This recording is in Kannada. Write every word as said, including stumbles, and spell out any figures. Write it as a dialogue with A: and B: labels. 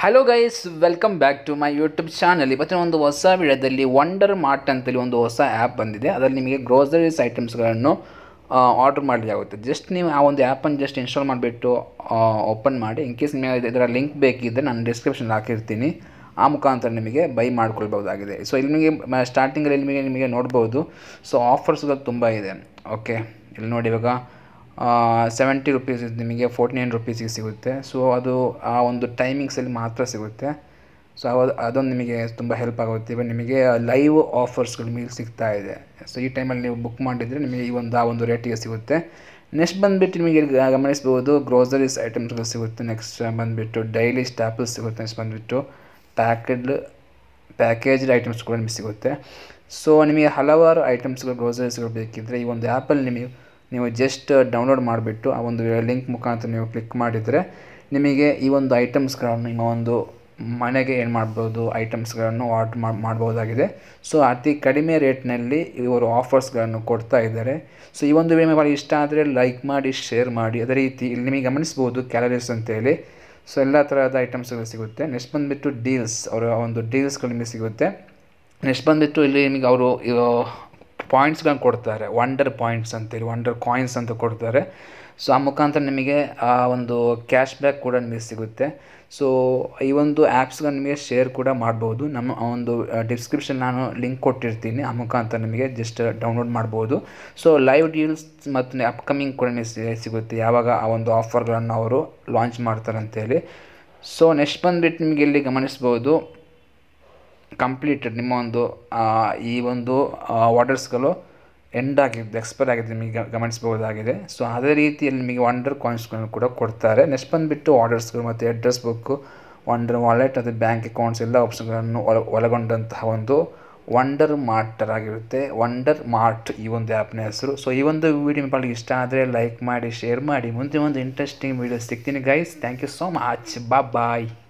A: Hello guys, welcome back to my YouTube channel. ಇವತ್ತಿನ ಒಂದು ಹೊಸ ವಿಡಿಯೋದಲ್ಲಿ ವಂಡರ್ ಮಾರ್ಟ್ ಅಂತೇಳಿ ಒಂದು ಹೊಸ ಆ್ಯಪ್ ಬಂದಿದೆ. ಅದರಲ್ಲಿ ನಿಮಗೆ ಗ್ರೋಸರೀಸ್ ಐಟಮ್ಸ್ಗಳನ್ನು ಆರ್ಡರ್ ಮಾಡಲಿಕ್ಕಾಗುತ್ತೆ. ಜಸ್ಟ್ ನೀವು ಆ ಒಂದು ಆ್ಯಪನ್ನು ಜಸ್ಟ್ ಇನ್ಸ್ಟಾಲ್ ಮಾಡಿಬಿಟ್ಟು ಓಪನ್ ಮಾಡಿ. ಇನ್ ಕೇಸ್ ನಿಮಗೆ ಇದರ ಲಿಂಕ್ ಬೇಕಿದ್ದರೆ ನಾನು ಡಿಸ್ಕ್ರಿಪ್ಷನ್ ಹಾಕಿರ್ತೀನಿ. ಆ ಮುಖಾಂತರ ನಿಮಗೆ ಬೈ ಮಾಡ್ಕೊಳ್ಬೋದಾಗಿದೆ. ಸೊ ಇಲ್ಲಿ ನಿಮಗೆ ಸ್ಟಾರ್ಟಿಂಗಲ್ಲಿ ನಿಮಗೆ ನಿಮಗೆ ನೋಡ್ಬೋದು. ಸೊ ಆಫರ್ಸ್ಗಳು ತುಂಬ ಇದೆ. ಓಕೆ, ಇಲ್ಲಿ ನೋಡಿ, ಇವಾಗ ಸೆವೆಂಟಿ ರುಪೀಸ್ ನಿಮಗೆ ಫೋರ್ಟಿ ನೈನ್ ರುಪೀಸಿಗೆ ಸಿಗುತ್ತೆ. ಸೊ ಅದು ಆ ಒಂದು ಟೈಮಿಂಗ್ಸಲ್ಲಿ ಮಾತ್ರ ಸಿಗುತ್ತೆ. ಸೊ ಅದು ಅದೊಂದು ನಿಮಗೆ ತುಂಬ ಹೆಲ್ಪ್ ಆಗುತ್ತೆ. ಇವಾಗ ನಿಮಗೆ ಲೈವ್ ಆಫರ್ಸ್ಗಳು ನಿಮಗೆ ಸಿಗ್ತಾ ಇದೆ. ಸೊ ಈ ಟೈಮಲ್ಲಿ ನೀವು ಬುಕ್ ಮಾಡಿದರೆ ನಿಮಗೆ ಈ ಒಂದು ಆ ಒಂದು ರೇಟಿಗೆ ಸಿಗುತ್ತೆ. ನೆಕ್ಸ್ಟ್ ಬಂದುಬಿಟ್ಟು ನಿಮಗೆ ಗಮನಿಸ್ಬೋದು, ಗ್ರೋಸರೀಸ್ ಐಟಮ್ಸ್ಗಳು ಸಿಗುತ್ತೆ. ನೆಕ್ಸ್ಟ್ ಬಂದುಬಿಟ್ಟು ಡೈಲಿ ಸ್ಟಾಪಲ್ಸ್ ಸಿಗುತ್ತೆ. ನೆಕ್ಸ್ಟ್ ಬಂದುಬಿಟ್ಟು ಪ್ಯಾಕೆಡ್ ಪ್ಯಾಕೇಜ್ಡ್ ಐಟಮ್ಸ್ ಕೂಡ ನಿಮಗೆ ಸಿಗುತ್ತೆ. ಸೊ ನಿಮಗೆ ಹಲವಾರು ಐಟಮ್ಸ್ಗಳು ಗ್ರೋಸರೀಸ್ಗಳು ಬೇಕಿದ್ದರೆ ಈ ಒಂದು ಆ್ಯಪಲ್ಲಿ ನಿಮಗೆ ನೀವು ಜಸ್ಟ್ ಡೌನ್ಲೋಡ್ ಮಾಡಿಬಿಟ್ಟು ಆ ಒಂದು ಲಿಂಕ್ ಮುಖಾಂತರ ನೀವು ಕ್ಲಿಕ್ ಮಾಡಿದರೆ ನಿಮಗೆ ಈ ಒಂದು ಐಟಮ್ಸ್ಗಳನ್ನು ನಿಮ್ಮ ಒಂದು ಮನೆಗೆ ಏನು ಮಾಡ್ಬೋದು, ಐಟಮ್ಸ್ಗಳನ್ನು ಆರ್ಡ್ರ್ ಮಾಡ್ಬೋದಾಗಿದೆ. ಸೊ ಅತಿ ಕಡಿಮೆ ರೇಟ್ನಲ್ಲಿ ಇವರು ಆಫರ್ಸ್ಗಳನ್ನು ಕೊಡ್ತಾ ಇದ್ದಾರೆ. ಸೊ ಈ ಒಂದು ವಿಡಿಯೋ ಭಾಳ ಇಷ್ಟ ಆದರೆ ಲೈಕ್ ಮಾಡಿ, ಶೇರ್ ಮಾಡಿ. ಅದೇ ರೀತಿ ಇಲ್ಲಿ ನಿಮಗೆ ಗಮನಿಸ್ಬೋದು ಕ್ಯಾಲರೀಸ್ ಅಂತೇಳಿ. ಸೊ ಎಲ್ಲ ಥರದ ಐಟಮ್ಸ್ಗಳು ಸಿಗುತ್ತೆ. ನೆಕ್ಸ್ಟ್ ಬಂದುಬಿಟ್ಟು ಡೀಲ್ಸ್, ಅವರ ಒಂದು ಡೀಲ್ಸ್ಗಳು ನಿಮಗೆ ಸಿಗುತ್ತೆ. ನೆಕ್ಸ್ಟ್ ಬಂದುಬಿಟ್ಟು ಇಲ್ಲಿ ನಿಮಗೆ ಅವರು ಪಾಯಿಂಟ್ಸ್ಗಳನ್ನು ಕೊಡ್ತಾರೆ, ವಂಡರ್ ಪಾಯಿಂಟ್ಸ್ ಅಂತೇಳಿ, ವಂಡರ್ ಕಾಯಿನ್ಸ್ ಅಂತ ಕೊಡ್ತಾರೆ. ಸೊ ಆ ಮುಖಾಂತರ ನಿಮಗೆ ಆ ಒಂದು ಕ್ಯಾಶ್ ಬ್ಯಾಕ್ ಕೂಡ ನಿಮಗೆ ಸಿಗುತ್ತೆ. ಸೊ ಈ ಒಂದು ಆ್ಯಪ್ಸ್ಗಳನ್ನ ನಿಮಗೆ ಶೇರ್ ಕೂಡ ಮಾಡ್ಬೋದು. ನಮ್ಮ ಒಂದು ಡಿಸ್ಕ್ರಿಪ್ಷನ್ ನಾನು ಲಿಂಕ್ ಕೊಟ್ಟಿರ್ತೀನಿ. ಆ ಮುಖಾಂತರ ನಿಮಗೆ ಜಸ್ಟ್ ಡೌನ್ಲೋಡ್ ಮಾಡ್ಬೋದು. ಸೊ ಲೈವ್ ಡೀಲ್ಸ್ ಮತ್ತು ಅಪ್ಕಮಿಂಗ್ ಕೂಡ ನಿಮಗೆ ಸಿಗುತ್ತೆ, ಯಾವಾಗ ಆ ಒಂದು ಆಫರ್ಗಳನ್ನು ಅವರು ಲಾಂಚ್ ಮಾಡ್ತಾರೆ ಅಂತೇಳಿ. ಸೊ ನೆಕ್ಸ್ಟ್ ಬಂದುಬಿಟ್ಟು ನಿಮಗೆ ಇಲ್ಲಿ ಗಮನಿಸ್ಬೋದು, ಕಂಪ್ಲೀಟೆಡ್ ನಿಮ್ಮ ಒಂದು ಈ ಒಂದು ಆರ್ಡರ್ಸ್ಗಳು ಎಂಡ್ ಆಗಿದ್ದು, ಎಕ್ಸ್ಪೈರ್ ಆಗಿದ್ದು ನಿಮಗೆ ಗಮನಿಸಬಹುದಾಗಿದೆ. ಸೊ ಅದೇ ರೀತಿಯಲ್ಲಿ ನಿಮಗೆ ವಂಡರ್ ಕಾಯಿನ್ಸ್ಗಳನ್ನು ಕೂಡ ಕೊಡ್ತಾರೆ. ನೆಕ್ಸ್ಟ್ ಬಂದುಬಿಟ್ಟು ಆರ್ಡರ್ಸ್ಗಳು ಮತ್ತು ಅಡ್ರೆಸ್ ಬುಕ್ಕು, ವಂಡರ್ ವಾಲೆಟ್ ಮತ್ತು ಬ್ಯಾಂಕ್ ಅಕೌಂಟ್ಸ್ ಎಲ್ಲ ಆಪ್ಷನ್ಗಳನ್ನು ಒಳ ಒಳಗೊಂಡಂತಹ ಒಂದು ವಂಡರ್ ಮಾರ್ಟರ್ ಆಗಿರುತ್ತೆ. ವಂಡರ್ ಮಾರ್ಟ್ ಈ ಒಂದು ಆ್ಯಪ್ನ ಹೆಸರು. ಸೊ ಈ ಒಂದು ವಿಡಿಯೋ ನಿಮಗೆ ಇಷ್ಟ ಆದರೆ ಲೈಕ್ ಮಾಡಿ, ಶೇರ್ ಮಾಡಿ. ಮುಂದೆ ಒಂದು ಇಂಟ್ರೆಸ್ಟಿಂಗ್ ವಿಡಿಯೋ ಸಿಗ್ತೀನಿ guys. Thank you so much. ಬಾ ಬಾಯ್.